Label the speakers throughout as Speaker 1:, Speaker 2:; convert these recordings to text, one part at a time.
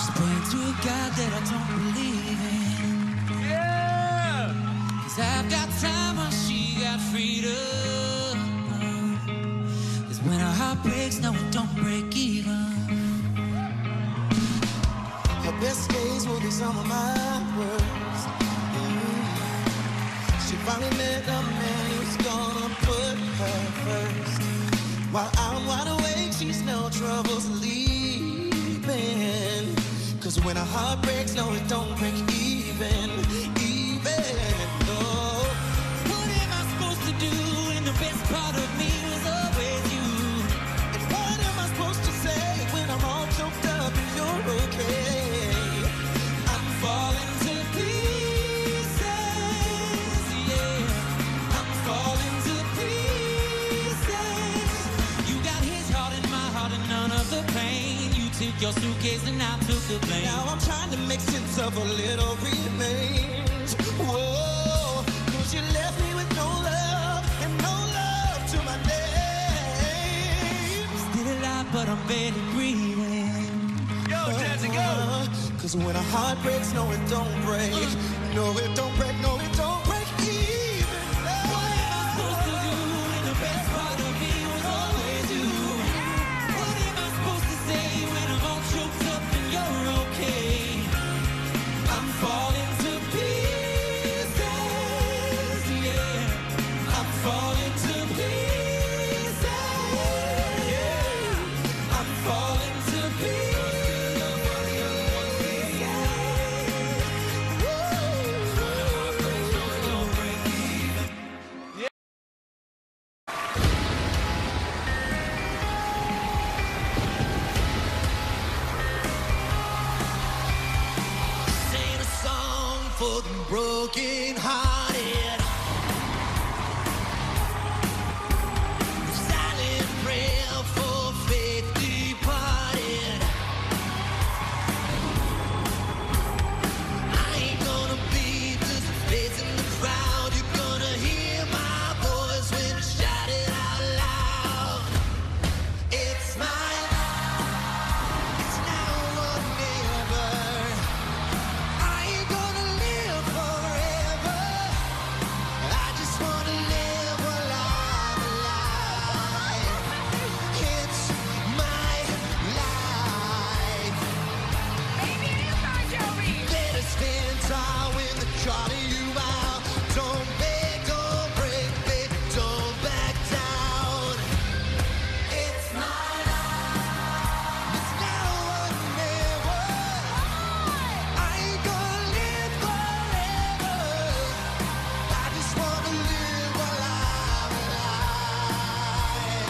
Speaker 1: praying to a God that I don't believe in. Yeah! 'Cause I've got time while she got freedom. 'Cause when our heart breaks, no, it don't break even. Her best days will be some of my worst. She finally met a man who's gonna put her first. While I'm wide awake, she's no trouble sleeping. 'Cause when a heart breaks, no, it don't break even. No. What am I supposed to do when the best part of me was always you? And what am I supposed to say when I'm all choked up and you're okay? I'm falling to pieces, yeah. I'm falling to pieces. You got his heart and my heart and none of the pain. You took your suitcase and I took the blame. Now I'm trying to make sense of a little remains. Whoa, 'cause you left me with no love and no love to my name. Still alive, but I'm barely breathing. Yo, Jazzy, go! 'Cause when a heart breaks, no, it don't break. No, it don't break, no, it don't break even. What am I supposed to do when the best part of me was always you? What am I supposed to say when I'm all choked up and you're okay? I'm falling to pieces, yeah. I'm falling to pieces, yeah. I'm falling to pieces, yeah. Sing a song for the broken hearted. Silent prayer for faith departed. I ain't gonna be just a face in the crowd. You're gonna hear my voice when I shout it out loud. It's my life. It's now or never. I ain't gonna live forever. I just wanna live while I'm alive. It's my life. Better stand tall when they're calling you out. Don't beg, don't break, babe, don't back down. It's my life. It's now or never. I ain't gonna live forever. I just wanna live while I'm alive.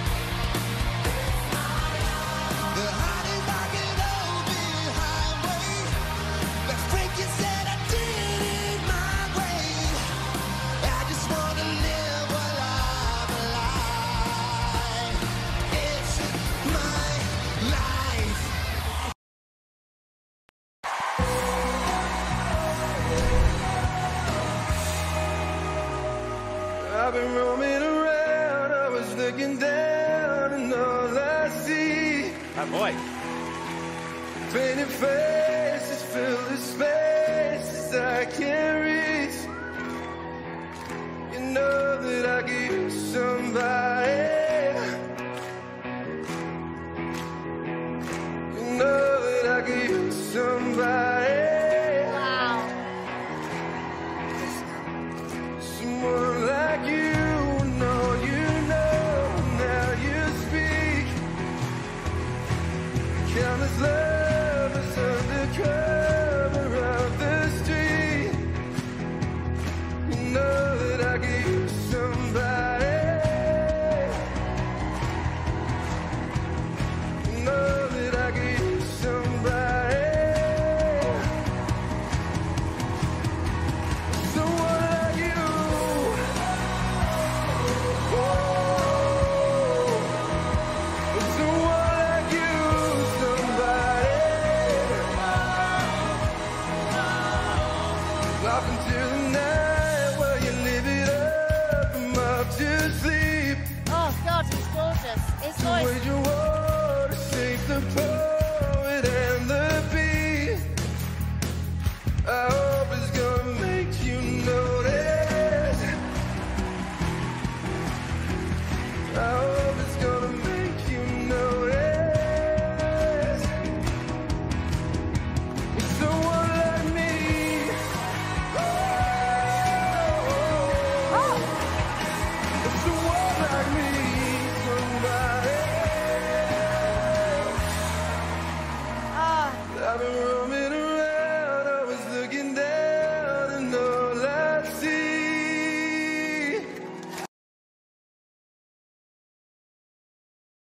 Speaker 1: The heart is like an open highway. But Frankie said I did it my way. I just wanna live while I'm alive. It's my life.
Speaker 2: I've been roaming around, I was looking down, and all I see,
Speaker 3: Oh boy.
Speaker 2: painted faces fill the spaces I can't reach. You know that I could use somebody. You know that I could use somebody. Someone like you, know you know, now you speak. Countless lovers undercover of the street. You know that I could use somebody. You know that I could use somebody. Someone like you. Someone like you, somebody. Off until the night while you live it up. I'm off to sleep.
Speaker 4: Oh God, he's gorgeous. His
Speaker 2: To
Speaker 4: voice.
Speaker 2: wage a war to save the poor.